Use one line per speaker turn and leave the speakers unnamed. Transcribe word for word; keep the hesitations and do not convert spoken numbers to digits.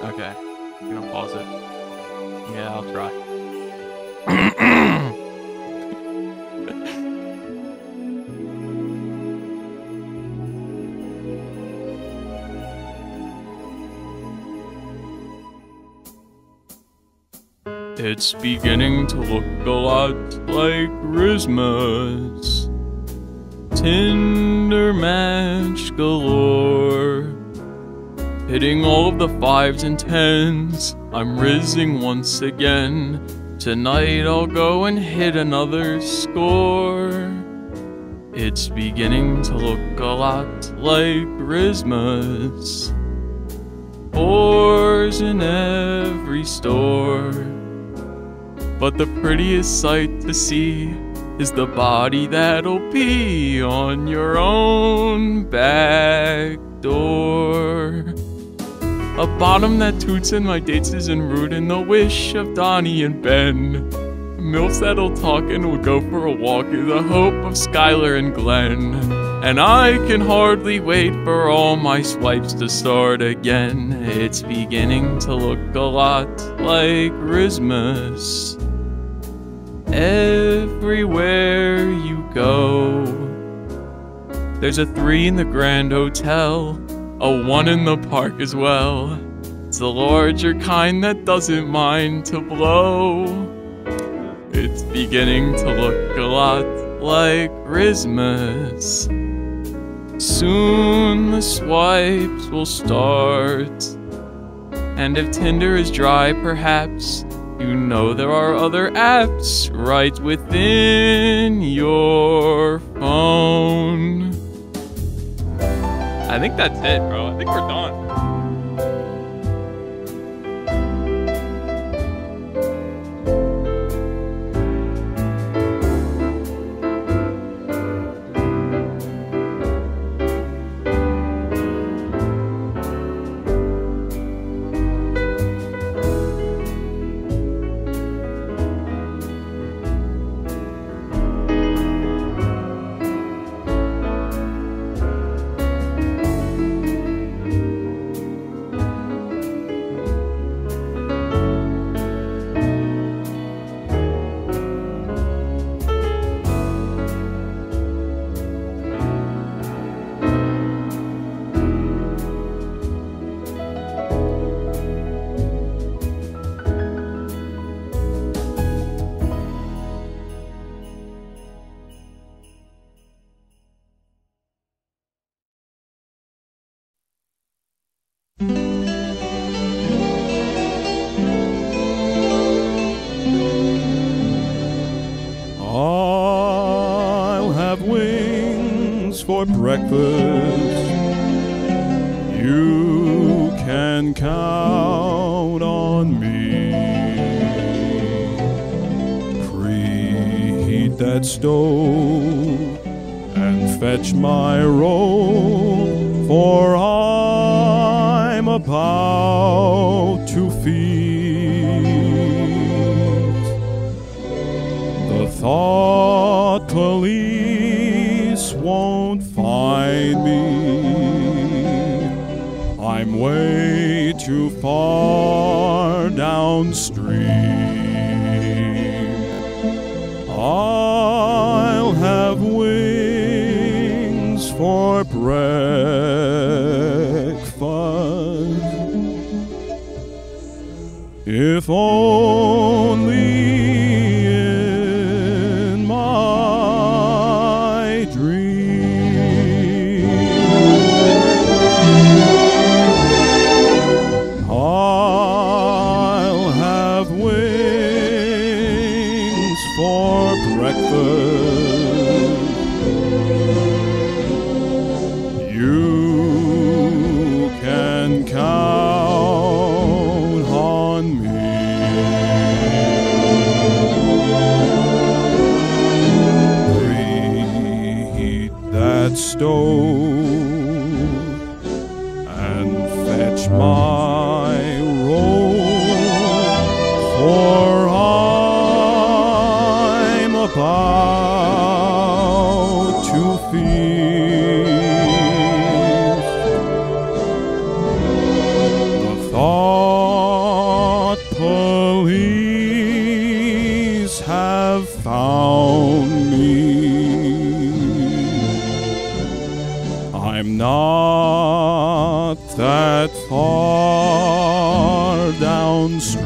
Okay. You gonna pause it? Yeah, I'll try. It's beginning to look a lot like Christmas. Tinder match galore. Hitting all of the fives and tens. I'm rizzing once again. Tonight I'll go and hit another score. It's beginning to look a lot like Christmas. Whores in every store. But the prettiest sight to see is the body that'll be on your own back door. A bottom that toots and my dates isn't rude, and the wish of Donnie and Ben. Milfs that'll talk and will go for a walk is the hope of Skylar and Glenn. And I can hardly wait for all my swipes to start again. It's beginning to look a lot like Christmas. Everywhere you go, there's a three in the Grand Hotel, a one in the park as well. It's the larger kind that doesn't mind to blow. It's beginning to look a lot like Christmas. Soon the swipes will start. And if Tinder is dry, perhaps you know there are other apps right within your phone. I think that's it, bro. I think we're done.
I'll have wings for breakfast. You can count on me. Preheat that stove and fetch my roll, for I'm about to feast. The thought police won't find me. I'm way too far downstream. I'll have wings for breakfast. If only in my dream. I'll have wings for breakfast. You can count on me. That stove and fetch my roll, for I'm about to feast. The thought not that far downstream.